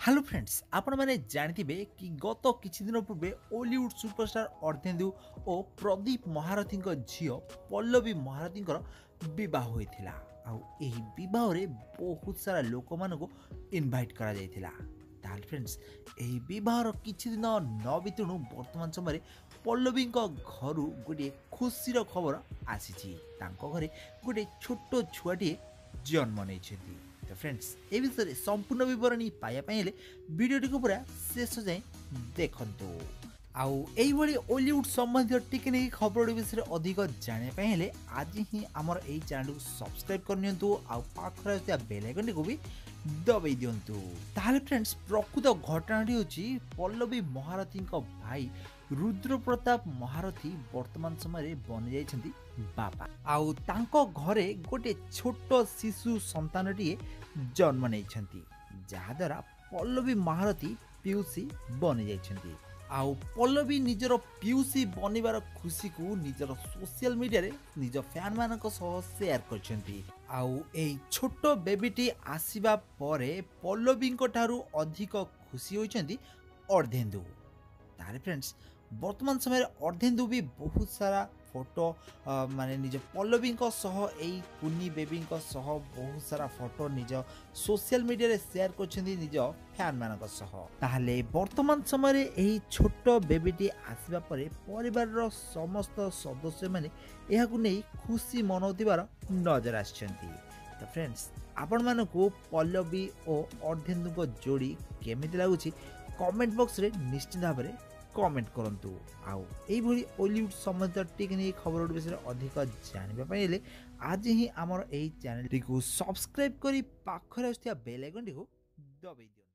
Hello friends आपण मैंने जानते कि गत किछि दिन पूर्वे हॉलीवुड सुपरस्टार अर्धेन्दु और प्रदीप महारथी झील पल्लवी महारथी बह होता आउ एही विवाह रे बहुत सारा लोक मानक इनवाइट करा जायतिला। ताल फ्रेंड्स एही विवाहर किछि दिन न बितुणु वर्तमान समय पल्लवी घर गोटे खुशीर खबर आसी घरे गोटे छोट छुआटे जन्म नहीं। तो फ्रेंड्स ए विषय संपूर्ण विवरणी पाइबापी भिडियोटी को पूरा शेष जाए देखु। आउ यही हॉलीवुड संबंधी टिके खबर विषय अधिक जानापी हेले आज ही आमर यही चैनल को सब्सक्राइब करनी आउ पाखर बेल आइकन को भी दबाई दिंतु। ताहले फ्रेंड्स प्रकृत घटनाटी हूँ पल्लवी महारथी भाई रुद्र प्रताप महारथी वर्तमान समय बनी जाइछन्ति बापा आउ तांको घरे गोटे छोट शिशु संतानटीए जन्म नहीं जहाद्वारा पल्लवी महारथी पीयूसी बनी जाइछन्ति। आउ पल्लवी निजर पीयूसी बनिबार खुशी को निजर सोशल मीडिया रे निज फैन मानक सह शेयर करछन्ति। आउ एई छोट बेबीटी आसीबा परे पल्लवी ठारू अधिक खुशी होइछन्ति अर्धेन्दु। तारे फ्रेंड्स वर्तमान समय अर्धेन्दु भी बहुत सारा फोटो माने निज पल्लवी कुनी बेबी बहुत सारा फोटो निज सोशल मीडिया रे शेयर करछन्ति निज फैन मानक सह। ताहले वर्तमान समय एही छोट बेबीटी आसीबा परे परिवार रो समस्त सदस्य माने एहाकु नै खुशी मनौतिबार नजर आछन्ति। तो फ्रेंड्स आपण मानकु पल्लवी और अर्धेन्दु जोड़ी केमिति लागुछि कमेंट बॉक्स रे निश्चित भाव में कमेंट करंतु। आउ एही हॉलीवुड संबंधित टिके खबर विषय अधिक जानबा हेले आज ही आमर एही चैनल को सब्सक्राइब करी पाखरे बेल आइकन को दबाई दियो।